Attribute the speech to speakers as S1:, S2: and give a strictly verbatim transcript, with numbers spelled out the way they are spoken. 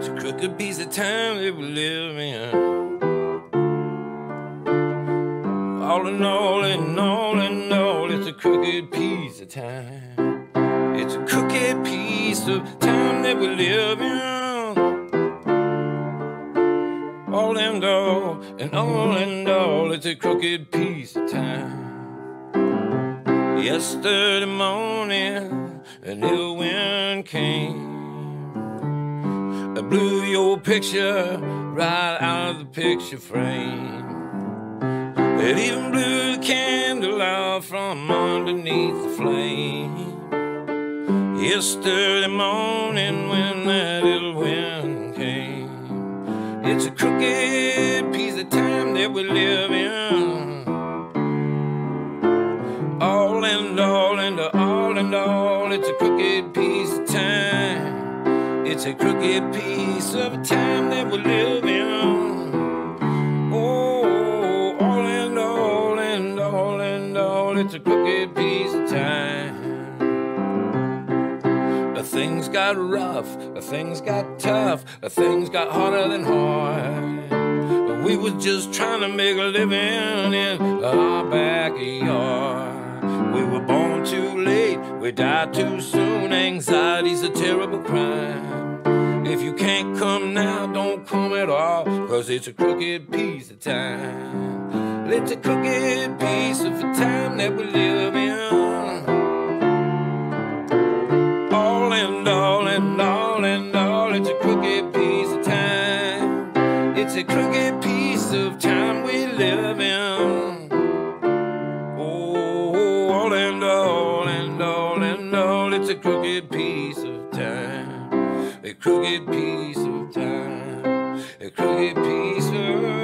S1: It's a crooked piece of time that we live in. All in all, and all in all, it's a crooked piece of time. It's a crooked piece of time that we live in. All in all, and all in all, it's a crooked piece of time. Yesterday morning, an ill wind came. I blew your picture right out of the picture frame. It even blew the candle out from underneath the flame. Yesterday morning when that little wind came. It's a crooked piece of time that we live in. All and all and all and all, it's a crooked piece of time. It's a crooked piece of a time that we live in. Oh, all and all and all and all, it's a crooked piece of time. Things got rough, things got tough, things got harder than hard. We was just trying to make a living in our backyard. We were born too late, we died too soon. Anxiety's a terrible crime. If you can't come now, don't come at all, 'cause it's a crooked piece of time. It's a crooked piece of the time that we live in. All and all and all and all, it's a crooked piece of time. It's a crooked piece of time we live in. Oh, all and all and all and all, it's a crooked piece of time. A crooked piece of time. A crooked piece of